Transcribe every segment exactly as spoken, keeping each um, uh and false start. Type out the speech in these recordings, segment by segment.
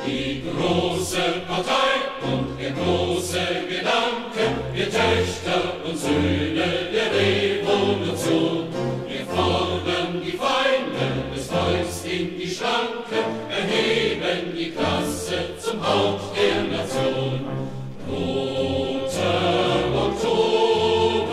Die große Partei und der große Gedanke, wir Töchter und Söhne der Revolution. Wir fordern die Feinde des Volks in die Schranke, erheben die Klasse zum Haupt der Nation. Roter Oktober,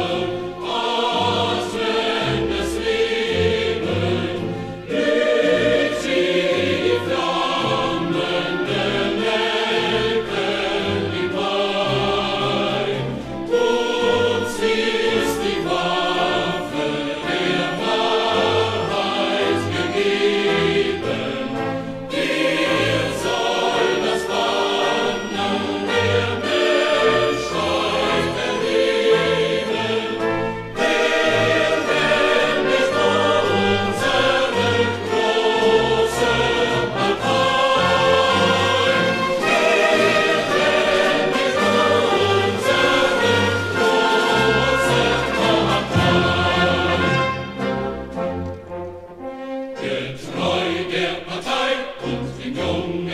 atmendes Leben, blüht die flammende Nelke im Mai. Uns ist die Waffe der Wahrheit gegeben, wir sollen das Banner der Menschheit erheben. Wir werden nicht nur unsere große Partei, wir werden nicht nur unsere große Partei. Getreu der Partei und dem jungen